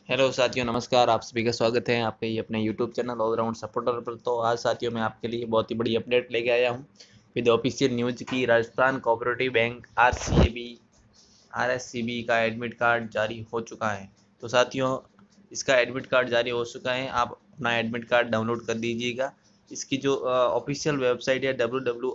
Hello साथियों, नमस्कार। आप सभी का स्वागत है आपके ये अपने यूट्यूब चैनल ऑलराउंड सपोर्टर पर। तो आज साथियों मैं आपके लिए बहुत ही बड़ी अपडेट लेके आया हूँ विद ऑफिशियल न्यूज की राजस्थान कोऑपरेटिव बैंक आरएससीबी का एडमिट कार्ड जारी हो चुका है। तो साथियों इसका एडमिट कार्ड जारी हो चुका है, आप अपना एडमिट कार्ड डाउनलोड कर दीजिएगा। इसकी जो ऑफिशियल वेबसाइट है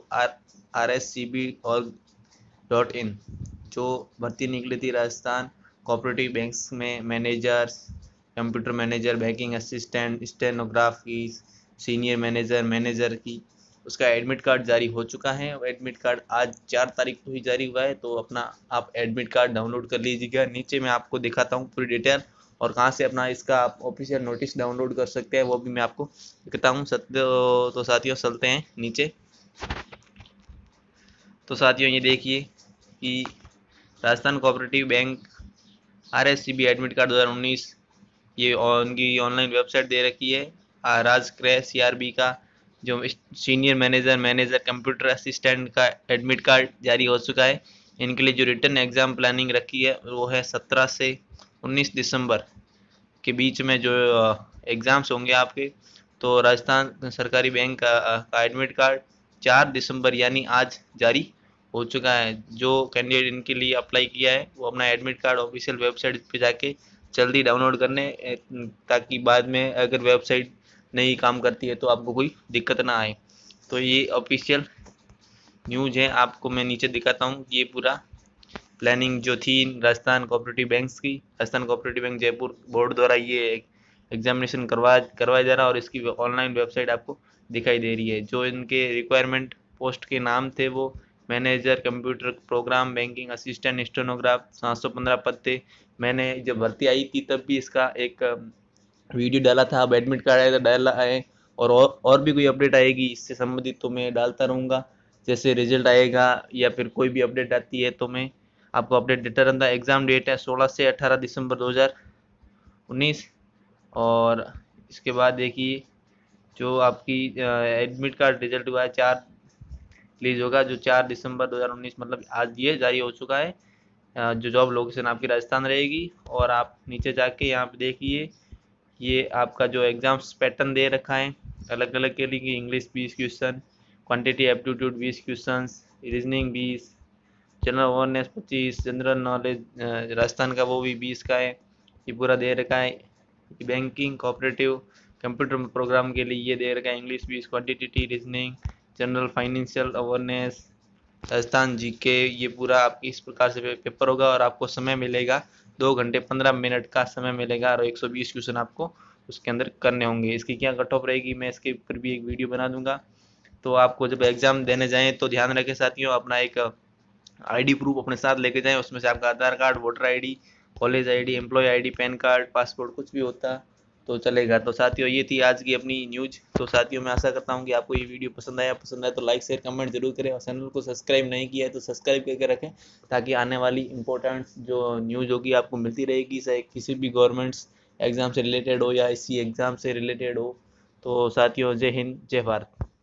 www.rscb.org.in, जो भर्ती निकली थी राजस्थान कोऑपरेटिव बैंक्स में managers, computer manager, banking assistant, stenography, senior manager की, उसका एडमिट कार्ड जारी हो चुका है। एडमिट कार्ड आज 4 तारीख को ही जारी हुआ है, तो अपना आप एडमिट कार्ड डाउनलोड कर लीजिएगा। नीचे मैं आपको दिखाता हूँ पूरी डिटेल और कहाँ से अपना इसका आप ऑफिशियल नोटिस डाउनलोड कर सकते हैं, वो भी मैं आपको दिखाता हूँ। तो साथियों चलते हैं नीचे। तो साथियों ये देखिए कि Rajasthan cooperative bank RSCB admit card 2019, ये उनकी ऑनलाइन वेबसाइट दे रखी है। राज क्रय सीआरबी का जो सीनियर मैनेजर कंप्यूटर असिस्टेंट का एडमिट कार्ड जारी हो चुका है। इनके लिए जो रिटर्न एग्जाम प्लानिंग रखी है वो है 17 से 19 दिसंबर के बीच में जो एग्ज़ाम्स होंगे आपके। तो राजस्थान सरकारी बैंक का एडमिट कार्ड 4 दिसंबर यानी आज जारी हो चुका है। जो कैंडिडेट इनके लिए अप्लाई किया है वो अपना एडमिट कार्ड ऑफिशियल वेबसाइट पे जाके जल्दी डाउनलोड करने, ताकि बाद में अगर वेबसाइट नहीं काम करती है तो आपको कोई दिक्कत ना आए। तो ये ऑफिशियल न्यूज़ है, आपको मैं नीचे दिखाता हूँ। ये पूरा प्लानिंग जो थी राजस्थान कोऑपरेटिव बैंक्स की, Rajasthan cooperative bank Jaipur board द्वारा ये एग्जामिनेशन करवाया जा रहा है और इसकी ऑनलाइन वेबसाइट आपको दिखाई दे रही है। जो इनके रिक्वायरमेंट पोस्ट के नाम थे वो manager computer program, banking assistant, stenograph, 715 पद थे। मैंने जब भर्ती आई थी तब भी इसका एक वीडियो डाला था। अब एडमिट कार्ड आएगा डाला है, और भी कोई अपडेट आएगी इससे संबंधित तो मैं डालता रहूँगा। जैसे रिजल्ट आएगा या फिर कोई भी अपडेट आती है तो मैं आपको अपडेट देता रहता। एग्ज़ाम डेट है 16 से 18 दिसंबर 2019। और इसके बाद देखिए जो आपकी एडमिट कार्ड रिजल्ट हुआ है 4 रिलीज होगा, जो 4 दिसंबर 2019 मतलब आज ये जारी हो चुका है। जो जॉब लोकेशन आपकी राजस्थान रहेगी। और आप नीचे जाके यहाँ पे देखिए, ये आपका जो एग्जाम्स पैटर्न दे रखा है अलग अलग के लिए। English 20 question, quantity aptitude 20 questions, reasoning 20, general awareness 25, general knowledge Rajasthan का वो भी 20 का है। ये पूरा दे रखा है। बैंकिंग कोऑपरेटिव कंप्यूटर प्रोग्राम के लिए ये दे रखा है English 20, quantity, reasoning, general financial awareness, Rajasthan GK. ये पूरा आपकी इस प्रकार से पेपर होगा और आपको समय मिलेगा 2 घंटे 15 मिनट का समय मिलेगा और 120 क्वेश्चन आपको उसके अंदर करने होंगे। इसकी क्या कट ऑफ रहेगी मैं इसके ऊपर भी एक वीडियो बना दूंगा। तो आपको जब एग्जाम देने जाएं तो ध्यान रखें साथियों, अपना एक आईडी प्रूफ अपने साथ लेके जाएं। उसमें से आपका Aadhaar card, voter ID, college ID, employ ID, PAN card, passport कुछ भी होता तो चलेगा। तो साथियों ये थी आज की अपनी न्यूज। तो साथियों मैं आशा करता हूँ कि आपको ये वीडियो पसंद आया तो लाइक शेयर कमेंट जरूर करें और चैनल को सब्सक्राइब नहीं किया है तो सब्सक्राइब करके रखें, ताकि आने वाली इंपॉर्टेंट जो न्यूज होगी आपको मिलती रहेगी, चाहे किसी भी गवर्नमेंट्स एग्जाम से रिलेटेड हो या इसी एग्जाम से रिलेटेड हो। तो साथियों जय हिंद, जय भारत।